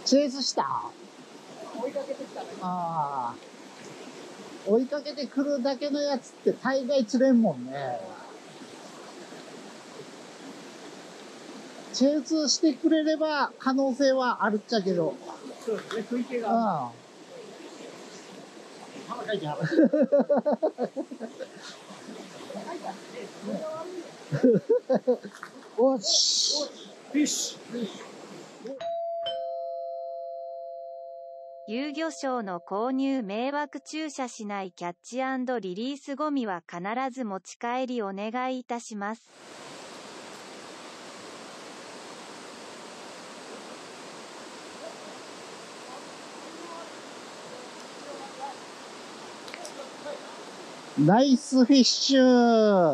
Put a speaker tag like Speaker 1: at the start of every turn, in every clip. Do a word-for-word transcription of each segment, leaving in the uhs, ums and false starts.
Speaker 1: チェイスした。
Speaker 2: 追いかけてきたね。
Speaker 1: ああ。追いかけてくるだけのやつって大概釣れんもんね。チェイスしてくれれば可能性はあるっちゃけど。
Speaker 2: そうですね、食い気が。
Speaker 1: うん。
Speaker 2: 腹かいてはる。
Speaker 1: おし。
Speaker 2: フィッシュ。
Speaker 3: 遊漁場の購入迷惑駐車しないキャッチ&リリースゴミは必ず持ち帰りお願いいたします。
Speaker 1: ナイスフィッシュ。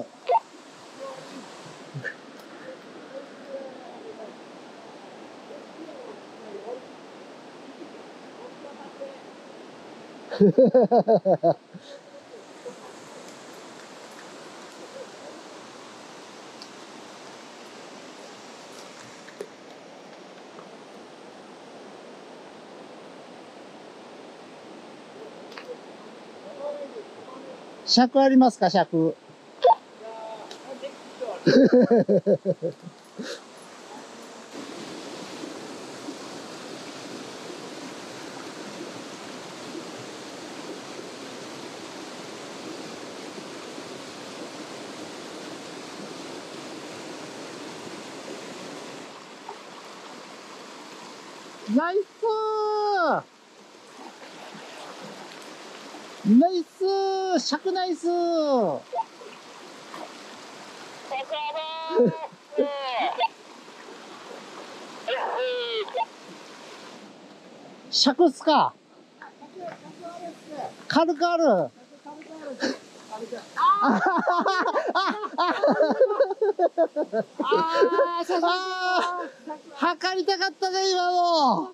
Speaker 1: 尺ありますか、尺。ナイスーナイスー尺ナイスー尺っすか。軽くある。ああ、測りたかったね、今の。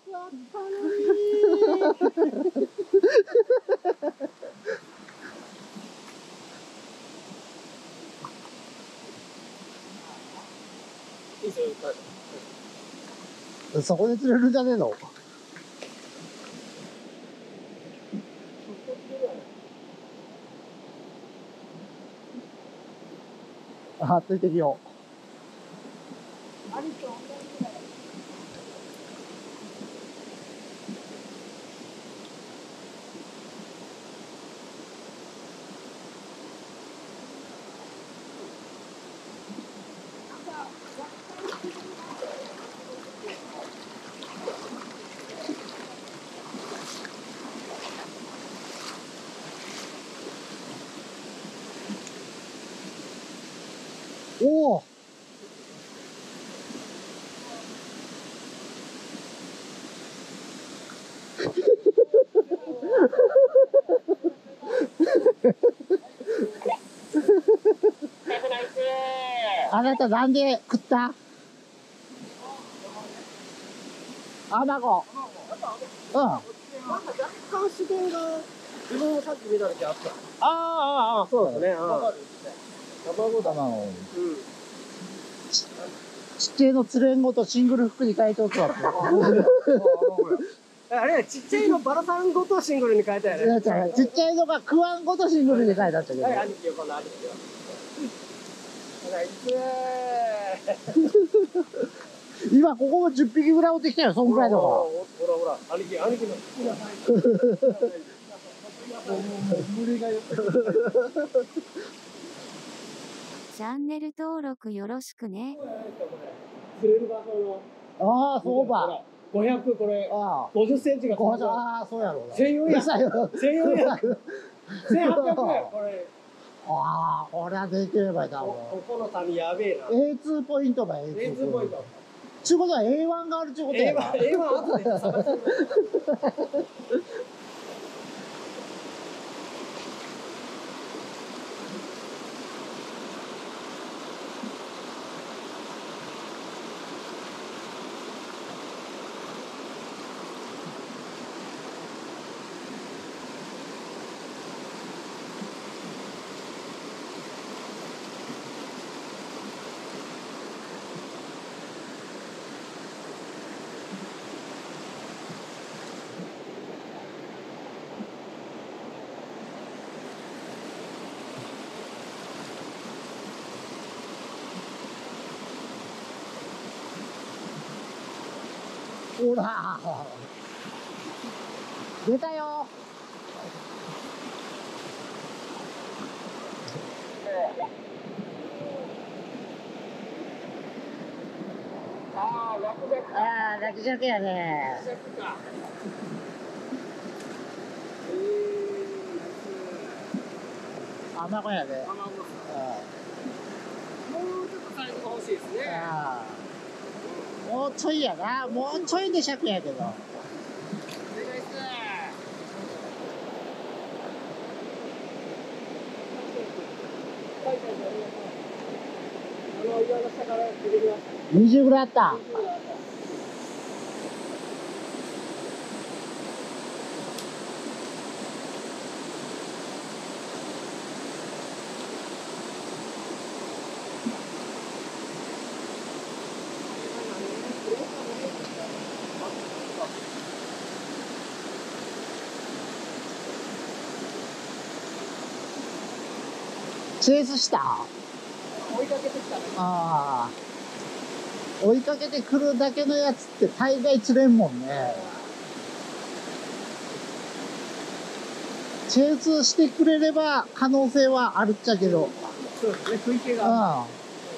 Speaker 1: そこで釣れるんじゃねえの。あ、ついてみよう。おお。あなたなんで食った？アマゴ。うん。なんか
Speaker 2: 若干視点が自分もさっき見た時あった。ああああそうですね。卵だ。
Speaker 1: 卵。
Speaker 2: うん。
Speaker 1: ちっちゃいの釣れんごとシングル服に変えておくわって。
Speaker 2: あれちっちゃいのバラさんごとシングルに変えたよね。
Speaker 1: ちっちゃいのが食わんごとシングルに変えたんだけど。
Speaker 2: はい、兄貴よ、この兄貴よ。ナイスー。
Speaker 1: 今ここもじゅっぴきぐらい追ってきたよ、そんぐらいのが。
Speaker 2: ほらほら、兄貴、兄貴の好きなサイズ。無理がよ。
Speaker 3: チャンネル登録よろしくね。
Speaker 2: 釣れる場所
Speaker 1: の。ああ、そうば。
Speaker 2: ごひゃくこれ、ごじゅっセンチが。
Speaker 1: ああ、そうやろうな。
Speaker 2: せんよんひゃく。せんよんひゃく。せんはっぴゃくえん、これ。
Speaker 1: ああ、これはできればいいだろう。
Speaker 2: ここの旅やべえな。
Speaker 1: エーツー ポイントば エーツー ポイント。ちゅうことは エーワン があるちゅうことやな。
Speaker 2: エーワン 後で探して
Speaker 1: ほら。出たよ。
Speaker 2: ああ、落石。
Speaker 1: ああ、落石やね。
Speaker 2: 落石か。えー、
Speaker 1: アマゴやで。
Speaker 2: 卵さ。
Speaker 1: あ
Speaker 2: もうちょっとサイズが欲しいですね。
Speaker 1: あ。もうちょいやな。もうちょいで尺やけど。
Speaker 2: お願いします。はい、あの岩の下から出てきました。
Speaker 1: にじゅうぐらいあった。チェイスした。
Speaker 2: 追いかけてきたね。
Speaker 1: ああ。追いかけてくるだけのやつって大概釣れんもんね。チェイスしてくれれば可能性はあるっちゃけど。
Speaker 2: そうですね、食い気
Speaker 1: う
Speaker 2: が。
Speaker 1: ん。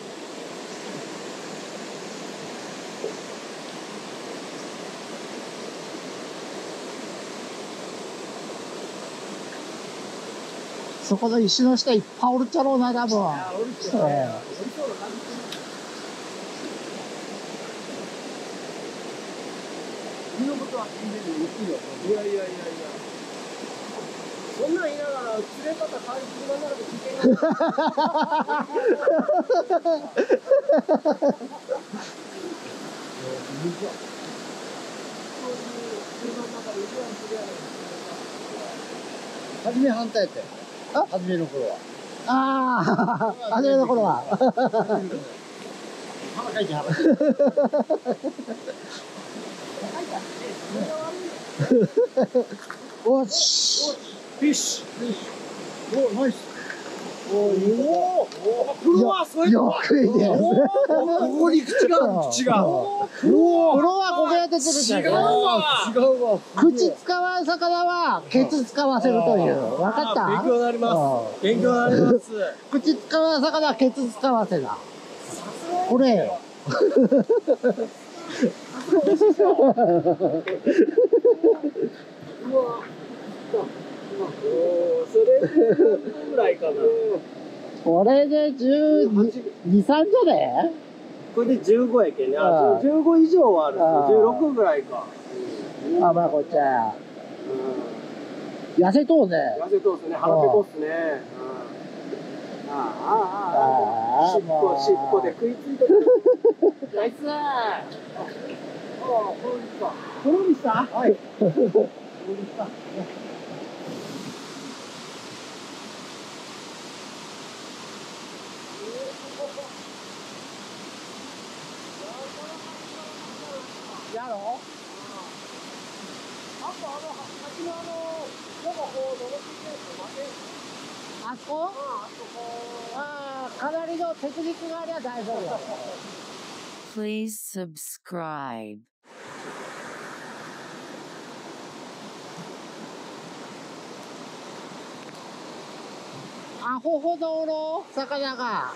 Speaker 1: そこの石の下いっぱいおるっちゃろうな、多分。
Speaker 2: ああ、おるっちゃね。おりそうな感じ。身のことは全然できるよ。いやいやいやいや。そんなん言いながら、釣れ方変わり車の中で危険が。
Speaker 1: 初め反対やったよ。あ、初めの頃は。ああ、初めの頃は。
Speaker 2: 腹かいて腹。
Speaker 1: おし。
Speaker 2: フィッシュ。
Speaker 1: お、ナイス。
Speaker 2: おお。プロはそういう
Speaker 1: よくいいね。
Speaker 2: ここに口がある、口が。
Speaker 1: プロはここやって釣るじゃん。
Speaker 2: 違うわ。違うわ。
Speaker 1: 口使わん魚はケツ使わせるという。わかった？
Speaker 2: 勉強になります。勉強になります。
Speaker 1: 口使わん魚はケツ使わせだ。これよ。
Speaker 2: うわ。おそれで何ぐらいかな。
Speaker 1: これでじゅうに、さんじゃね？
Speaker 2: これでじゅうごやけんね。あ、じゅうご以上はある。じゅうろくぐらいか。
Speaker 1: あ、まあこっちゃ。痩せとうね。
Speaker 2: 痩せとうっすね。腹ペコっすね。ああ、ああ、ああ。尻尾、尻尾で食いついてる。ナイスー。ああ、このみした。このみした。はい。このみした。
Speaker 1: やろ？
Speaker 2: あとあの、先のあの、なんかこう、登っていくやつ、負け。
Speaker 1: あそこ？
Speaker 2: ああ、そこ。
Speaker 1: ああ、かなりのテクニックがありゃ大丈夫だ。
Speaker 3: Please subscribe.
Speaker 1: アホほどおろう、魚が。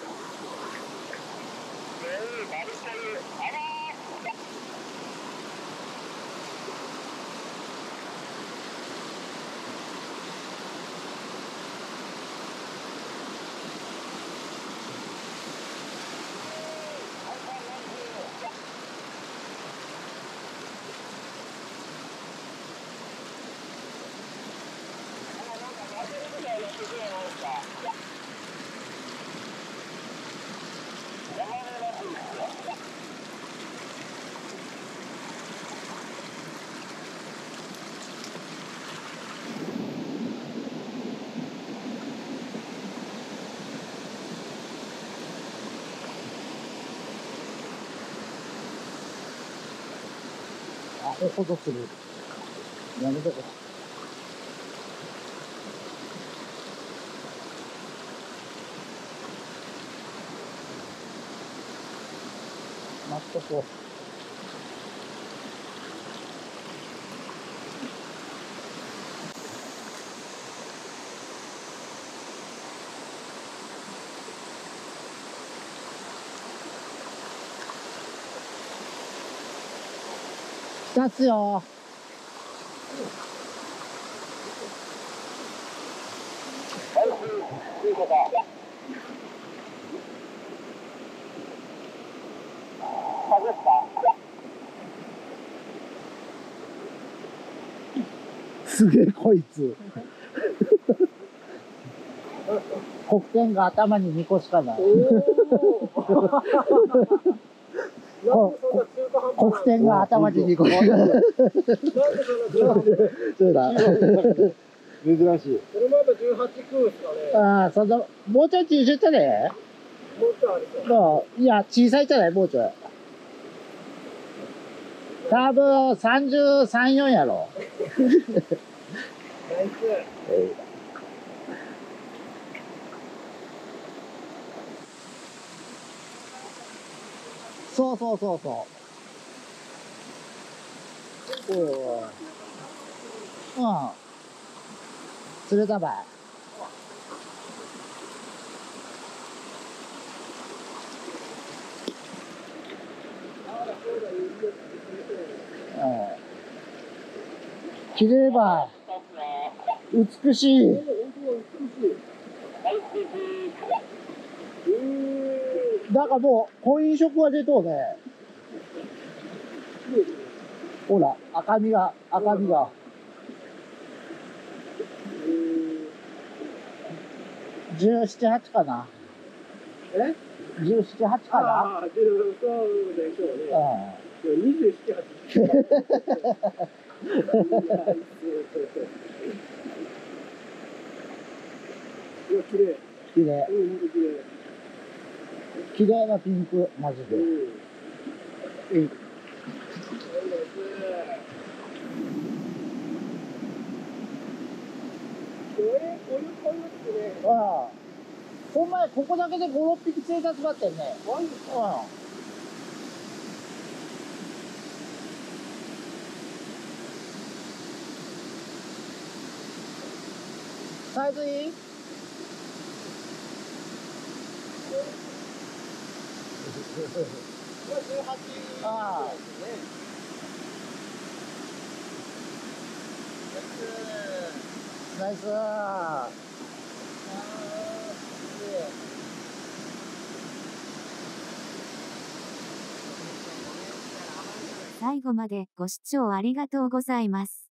Speaker 1: アホほどする。やめとこ。待っとこう。 立つよ。すげえこいつ。黒点が頭ににこしかない。黒点が頭ににこしかない。そうだ。珍しい。
Speaker 2: これまだじゅうはち空ですかね。
Speaker 1: ああ、そんな、もうちょい小さいじゃね
Speaker 2: もうちょいありそう。
Speaker 1: そう。いや、小さいじゃないもうちょい。多分さんじゅうさん、よんやろ。
Speaker 2: ナイス。
Speaker 1: そうそうそうそう。おいおい。うん。釣れたばい。うん。切れれば美しい。だからもう婚姻色が出とうね。ほら、赤みが、赤みが。じゅうなな、はちかな。
Speaker 2: え
Speaker 1: じゅうなな、はちかな。
Speaker 2: ああ、そうでしょうね。うん。にじゅうなな、はち。いや、綺麗。
Speaker 1: 綺麗。
Speaker 2: うん、綺麗。
Speaker 1: 綺麗なピンク、マジで。うん。うん。ああ。ほんまや、ここだけでご、ろっぴき生活があってんね。うん。サイズいい？ああ。ナイスー。
Speaker 3: 最後までご視聴ありがとうございます。